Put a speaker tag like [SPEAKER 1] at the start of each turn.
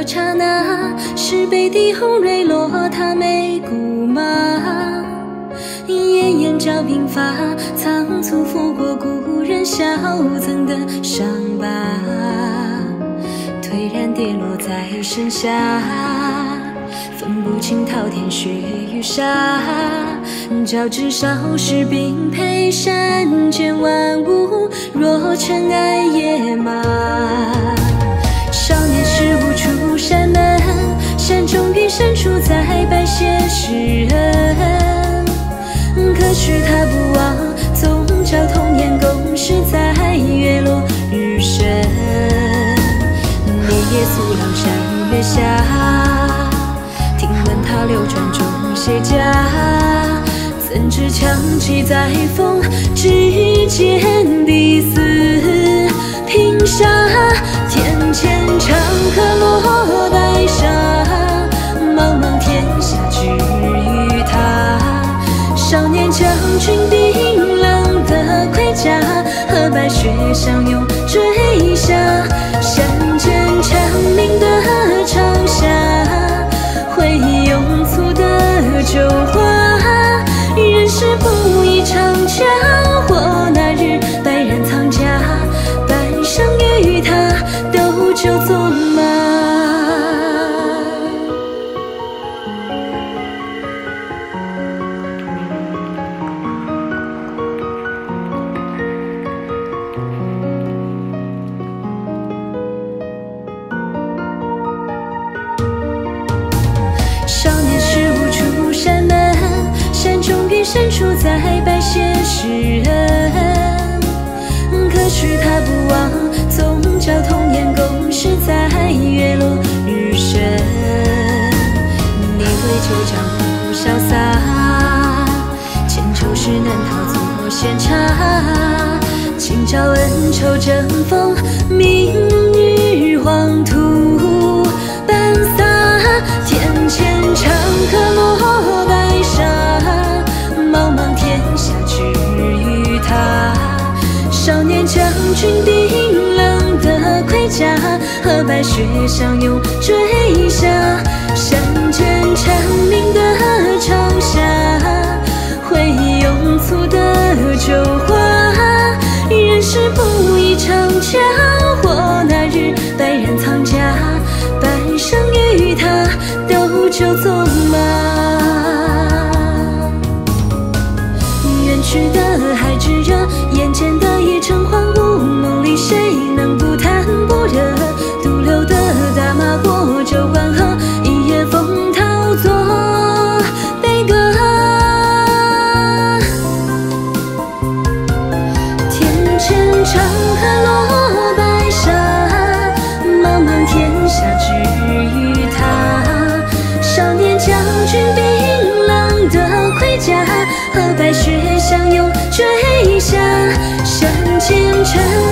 [SPEAKER 1] 刹那，是北地红蕊落他眉骨吗？炎炎照鬓发，仓促拂过故人小赠的伤疤，颓然跌落在身下，分不清滔天雪与沙。交织少时并辔，山间万物若尘埃野马。少年时无出山门，山中云深处在白雪施恩。可许他不忘，纵朝童年共识在月落日升。烈夜宿郎山月下，听闻他流转中写家。怎知枪旗在风之间，必死拼杀。天堑长河落白沙，茫茫天下只与他。少年将军冰冷的盔甲，和白雪相拥坠下。山间蝉鸣的长夏，回忆用粗的酒花。人世不易长久，或那日白髯藏家，半生与他斗酒作马。少年时无出山门，山中云深处在白雪施恩。可许他不忘，纵朝童年共识在月落日升。你为旧江湖潇洒，千秋事难逃作闲茶。今朝恩仇争锋，明日黄土奔洒。天堑长河落白沙，茫茫天下只与他。少年将军冰冷的盔甲，和白雪相拥坠下。山间蝉鸣的长夏，回忆用粗的酒花。人世不易长久，或那日白髯藏家，半生与他斗酒作马。远去的海炙热，眼前的夜城荒芜，梦里谁能不叹不热？独留的大马过旧黄河，一夜风涛作悲歌。天堑长河落白沙，茫茫天下只与他。少年将军冰冷的盔甲，和白雪相拥坠下。山间蝉